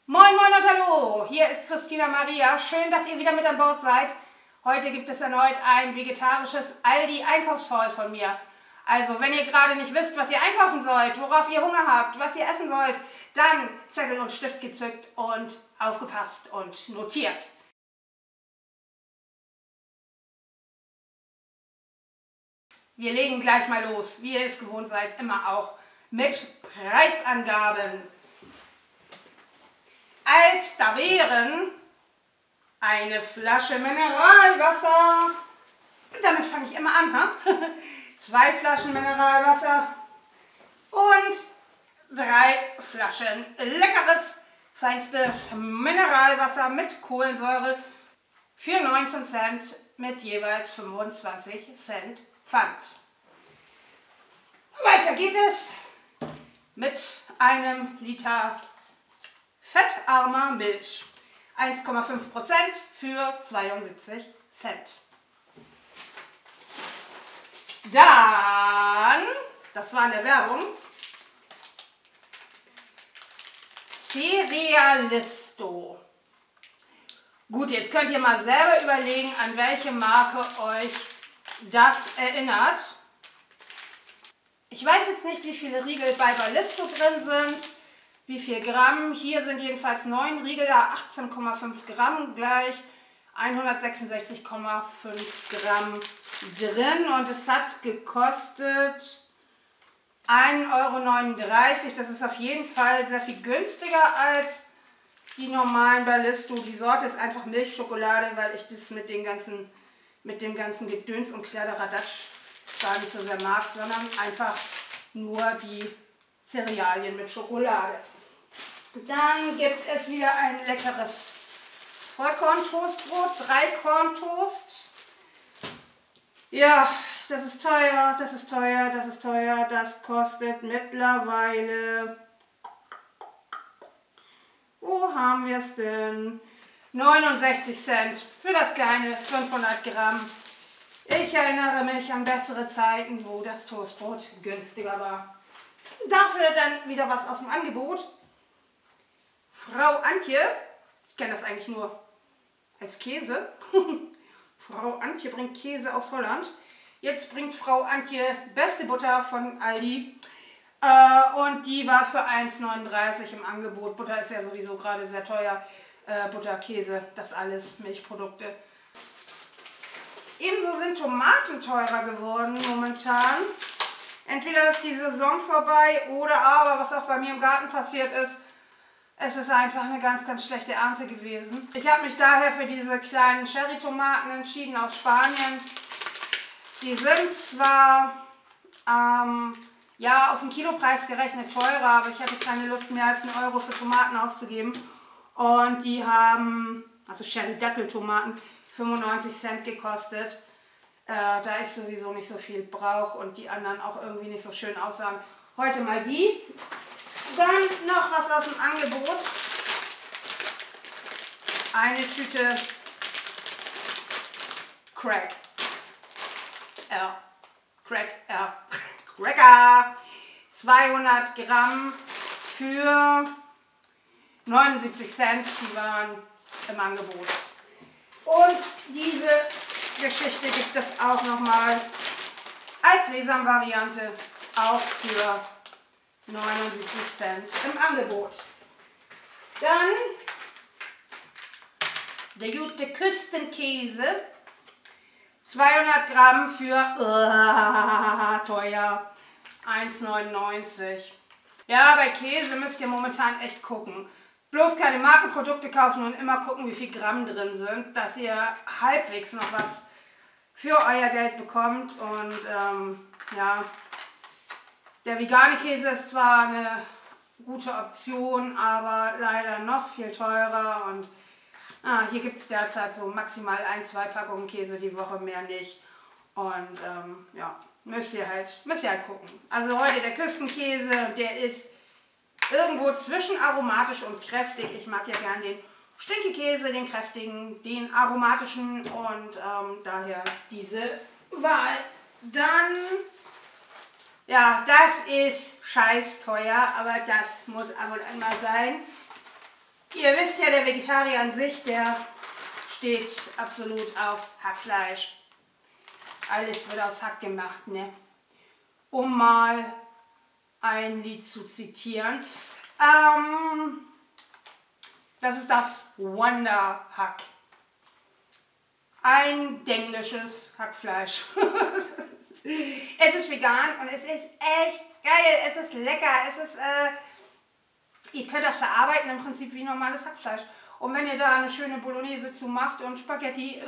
Moin moin und hallo, hier ist Christina Maria. Schön, dass ihr wieder mit an Bord seid. Heute gibt es erneut ein vegetarisches Aldi-Einkaufshaul von mir. Also, wenn ihr gerade nicht wisst, was ihr einkaufen sollt, worauf ihr Hunger habt, was ihr essen sollt, dann Zettel und Stift gezückt und aufgepasst und notiert. Wir legen gleich mal los, wie ihr es gewohnt seid, immer auch mit Preisangaben. Als da wären eine Flasche Mineralwasser, damit fange ich immer an, ha? 2 Flaschen Mineralwasser und 3 Flaschen leckeres, feinstes Mineralwasser mit Kohlensäure für 19 Cent mit jeweils 25 Cent Pfand. Weiter geht es mit einem Liter fettarmer Milch. 1,5% für 72 Cent. Dann, das war in der Werbung, Cerealisto. Gut, jetzt könnt ihr mal selber überlegen, an welche Marke euch das erinnert. Ich weiß jetzt nicht, wie viele Riegel bei Ballisto drin sind, wie viel Gramm. Hier sind jedenfalls 9 Riegel, da 18,5 Gramm gleich 166,5 Gramm drin. Und es hat gekostet 1,39 €. Das ist auf jeden Fall sehr viel günstiger als die normalen Ballisto. Die Sorte ist einfach Milchschokolade, weil ich das mit dem ganzen Gedöns und Kladderadatsch gar nicht so sehr mag, sondern einfach nur die Cerealien mit Schokolade. Dann gibt es wieder ein leckeres Vollkorntoastbrot, 3-Korn-Toast. Ja, das ist teuer, das ist teuer, das ist teuer. Das kostet mittlerweile, wo haben wir es denn? 69 Cent für das kleine 500 Gramm. Ich erinnere mich an bessere Zeiten, wo das Toastbrot günstiger war. Dafür dann wieder was aus dem Angebot. Frau Antje, ich kenne das eigentlich nur als Käse. Frau Antje bringt Käse aus Holland. Jetzt bringt Frau Antje beste Butter von Aldi. Und die war für 1,39 € im Angebot. Butter ist ja sowieso gerade sehr teuer. Butter, Käse, das alles, Milchprodukte. Ebenso sind Tomaten teurer geworden momentan. Entweder ist die Saison vorbei oder aber, was auch bei mir im Garten passiert ist, es ist einfach eine ganz, ganz schlechte Ernte gewesen. Ich habe mich daher für diese kleinen Cherry-Tomaten entschieden aus Spanien. Die sind zwar ja, auf den Kilopreis gerechnet teurer, aber ich hatte keine Lust mehr als 1 € für Tomaten auszugeben. Und die haben, also Cherry-Datteltomaten, 95 Cent gekostet. Da ich sowieso nicht so viel brauche und die anderen auch irgendwie nicht so schön aussahen. Heute mal die. Dann noch was aus dem Angebot. Eine Tüte Cracker. 200 Gramm für 79 Cent. Die waren im Angebot. Und diese Geschichte gibt es auch nochmal als Sesam-Variante, auch für 79 Cent im Angebot. Dann der gute Küstenkäse, 200 Gramm für teuer, 1,99 €. Ja, bei Käse müsst ihr momentan echt gucken. Bloß keine Markenprodukte kaufen und immer gucken, wie viel Gramm drin sind, dass ihr halbwegs noch was für euer Geld bekommt. Und ja, der vegane Käse ist zwar eine gute Option, aber leider noch viel teurer. Und hier gibt es derzeit so maximal 1-2 Packungen Käse die Woche, mehr nicht. Und ja, müsst ihr halt gucken. Also heute der Küstenkäse, der ist irgendwo zwischen aromatisch und kräftig. Ich mag ja gern den Stinkekäse, den kräftigen, den aromatischen und daher diese Wahl. Dann, ja, das ist scheiß teuer, aber das muss ab und an mal sein. ihr wisst ja, der Vegetarier an sich, der steht absolut auf Hackfleisch. Alles wird aus Hack gemacht, ne? Um mal ein Lied zu zitieren. Das ist das Wonder Hack. Ein denglisches Hackfleisch. Es ist vegan und es ist echt geil. Es ist lecker. Es ist, ihr könnt das verarbeiten im Prinzip wie normales Hackfleisch. Und wenn ihr da eine schöne Bolognese zu macht und Spaghetti,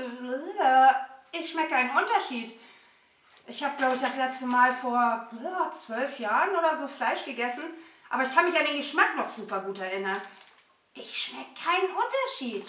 ich schmecke einen Unterschied. Ich habe, glaube ich, das letzte Mal vor 12 Jahren oder so Fleisch gegessen. Aber ich kann mich an den Geschmack noch super gut erinnern. Ich schmecke keinen Unterschied.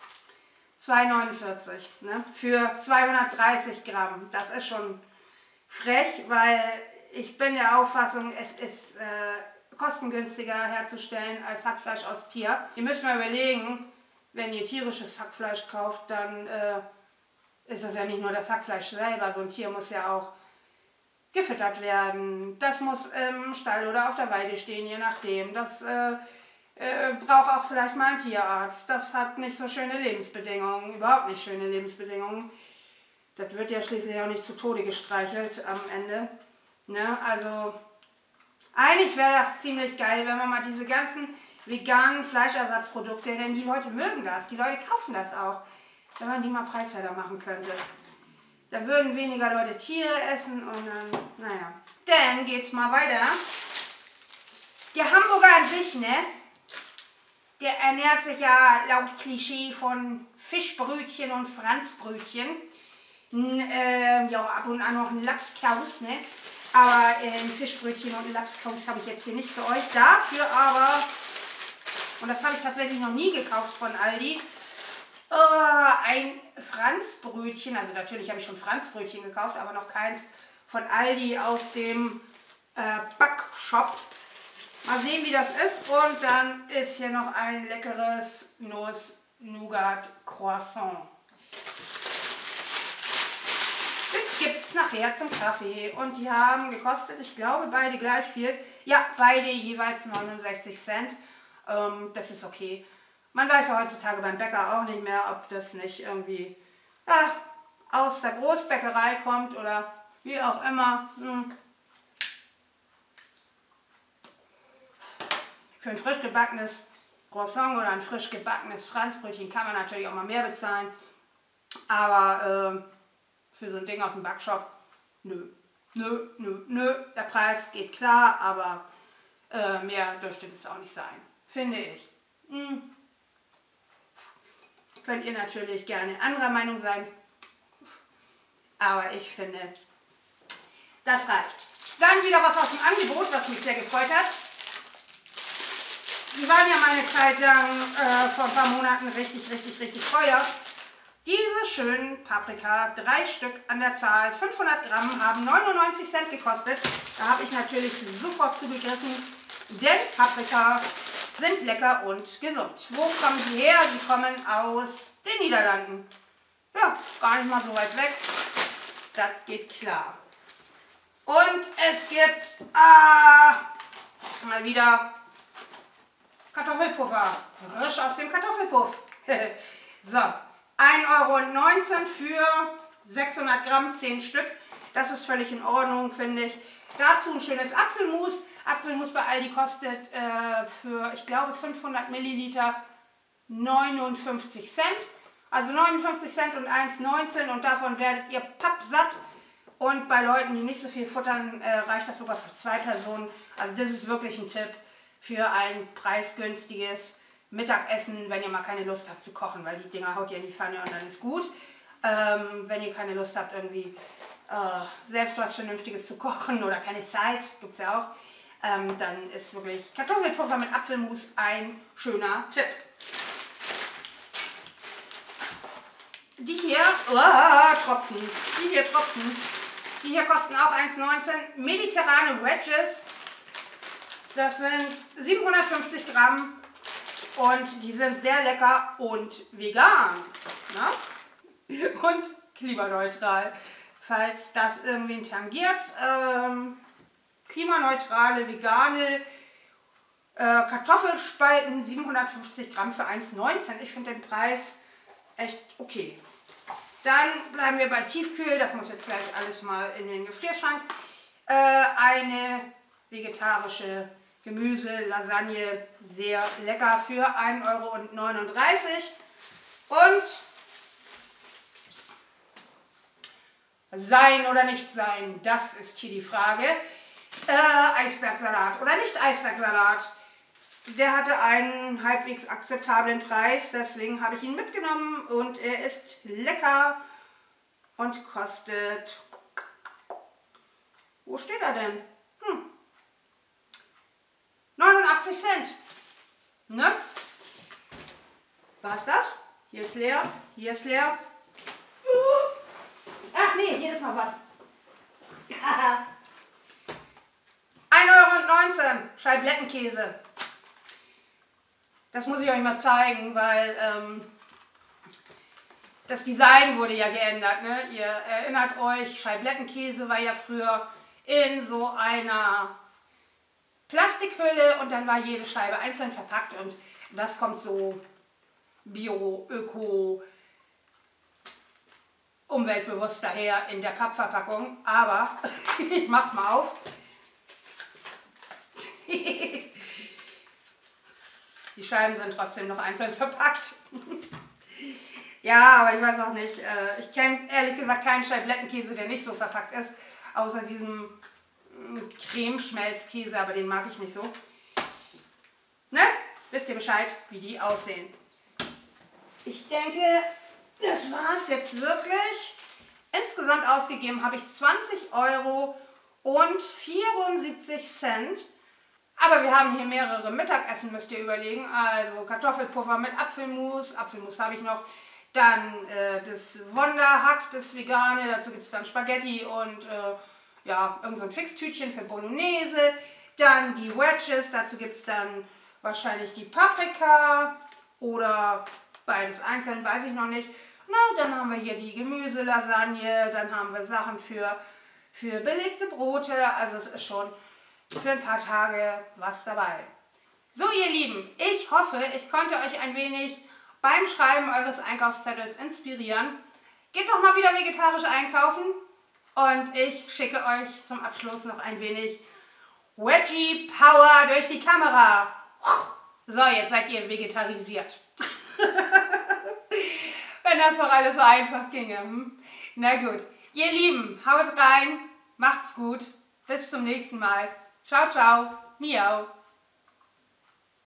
2,49, ne? Für 230 Gramm. Das ist schon frech, weil ich bin der Auffassung, es ist kostengünstiger herzustellen als Hackfleisch aus Tier. Ihr müsst mal überlegen, wenn ihr tierisches Hackfleisch kauft, dann ist das ja nicht nur das Hackfleisch selber. So ein Tier muss ja auch gefüttert werden. Das muss im Stall oder auf der Weide stehen, je nachdem. Das braucht auch vielleicht mal einen Tierarzt. Das hat nicht so schöne Lebensbedingungen, überhaupt nicht schöne Lebensbedingungen. Das wird ja schließlich auch nicht zu Tode gestreichelt am Ende. Ne? Also eigentlich wäre das ziemlich geil, wenn man mal diese ganzen veganen Fleischersatzprodukte, denn die Leute mögen das, die Leute kaufen das auch, wenn man die mal preiswerter machen könnte. Dann würden weniger Leute Tiere essen und dann, naja. Dann geht's mal weiter. Der Hamburger an sich, ne? Der ernährt sich ja laut Klischee von Fischbrötchen und Franzbrötchen. Ja, ab und an noch ein Lachskaus, ne? Aber ein Fischbrötchen und ein Lachskaus habe ich jetzt hier nicht für euch. Dafür aber, und das habe ich tatsächlich noch nie gekauft von Aldi, ein Franzbrötchen. Also natürlich habe ich schon Franzbrötchen gekauft, aber noch keins von Aldi aus dem Backshop. Mal sehen, wie das ist. Und dann ist hier noch ein leckeres Nuss-Nougat-Croissant. Das gibt es nachher zum Kaffee. Und die haben gekostet, ich glaube, beide gleich viel. Ja, beide jeweils 69 Cent. Das ist okay. Man weiß ja heutzutage beim Bäcker auch nicht mehr, ob das nicht irgendwie aus der Großbäckerei kommt oder wie auch immer. Für ein frisch gebackenes Croissant oder ein frisch gebackenes Franzbrötchen kann man natürlich auch mal mehr bezahlen. Aber für so ein Ding aus dem Backshop, nö. Der Preis geht klar, aber mehr dürfte das auch nicht sein, finde ich. Könnt ihr natürlich gerne anderer Meinung sein, aber ich finde, das reicht. Dann wieder was aus dem Angebot, was mich sehr gefreut hat. Die waren ja mal eine Zeit lang vor ein paar Monaten richtig teuer. Diese schönen Paprika, 3 Stück an der Zahl, 500 Gramm, haben 99 Cent gekostet. Da habe ich natürlich sofort zugegriffen, denn Paprika sind lecker und gesund. Wo kommen sie her? Sie kommen aus den Niederlanden. Ja, gar nicht mal so weit weg. Das geht klar. Und es gibt mal wieder Kartoffelpuffer. Frisch aus dem Kartoffelpuff. So, 1,19 € für 600 Gramm, 10 Stück. Das ist völlig in Ordnung, finde ich. Dazu ein schönes Apfelmus. Apfelmus bei Aldi kostet für, ich glaube, 500 Milliliter 59 Cent. Also 59 Cent und 1,19 und davon werdet ihr pappsatt. Und bei Leuten, die nicht so viel futtern, reicht das sogar für 2 Personen. Also das ist wirklich ein Tipp für ein preisgünstiges Mittagessen, wenn ihr mal keine Lust habt zu kochen, weil die Dinger haut ihr in die Pfanne und dann ist gut. Wenn ihr keine Lust habt, irgendwie selbst was Vernünftiges zu kochen oder keine Zeit, gibt es ja auch, dann ist wirklich Kartoffelpuffer mit Apfelmus ein schöner Tipp. Die hier, Tropfen, die hier kosten auch 1,19 €. Mediterrane Wedges, das sind 750 Gramm und die sind sehr lecker und vegan. Ne? Und klimaneutral, falls das irgendwen tangiert. Klimaneutrale, vegane Kartoffelspalten 750 Gramm für 1,19. Ich finde den Preis echt okay. Dann bleiben wir bei Tiefkühl. Das muss jetzt gleich alles mal in den Gefrierschrank. Eine vegetarische Gemüse-Lasagne, sehr lecker für 1,39 €. Und sein oder nicht sein, das ist hier die Frage. Eisbergsalat oder nicht Eisbergsalat. Der hatte einen halbwegs akzeptablen Preis, deswegen habe ich ihn mitgenommen und er ist lecker und kostet, wo steht er denn? 89 Cent. Ne? War's das? Hier ist leer, hier ist leer. Ach nee, hier ist noch was. 1,19 € Scheiblettenkäse. Das muss ich euch mal zeigen, weil das Design wurde ja geändert. Ne? Ihr erinnert euch, Scheiblettenkäse war ja früher in so einer Plastikhülle und dann war jede Scheibe einzeln verpackt und das kommt so bio, öko, umweltbewusst daher in der Pappverpackung. Aber ich mach's mal auf. Die Scheiben sind trotzdem noch einzeln verpackt. Ja, aber ich weiß auch nicht. Ich kenne ehrlich gesagt keinen Scheiblettenkäse, der nicht so verpackt ist. Außer diesem Cremeschmelzkäse, aber den mag ich nicht so. Ne? Wisst ihr Bescheid, wie die aussehen. Ich denke, das war's jetzt wirklich. Insgesamt ausgegeben habe ich 20 € und 74 Cent. Aber wir haben hier mehrere Mittagessen, müsst ihr überlegen. Also Kartoffelpuffer mit Apfelmus. Apfelmus habe ich noch. Dann das Wonderhack, das Vegane. Dazu gibt es dann Spaghetti und ja, irgend so ein Fixtütchen für Bolognese. Dann die Wedges. Dazu gibt es dann wahrscheinlich die Paprika. Oder beides einzeln, weiß ich noch nicht. Na, dann haben wir hier die Gemüselasagne. Dann haben wir Sachen für belegte Brote. Also es ist schon für ein paar Tage was dabei. So ihr Lieben, ich hoffe, ich konnte euch ein wenig beim Schreiben eures Einkaufszettels inspirieren. Geht doch mal wieder vegetarisch einkaufen und ich schicke euch zum Abschluss noch ein wenig Veggie Power durch die Kamera. So, jetzt seid ihr vegetarisiert. Wenn das doch alles so einfach ginge. Na gut, ihr Lieben, haut rein, macht's gut, bis zum nächsten Mal. Ciao, ciao, miau.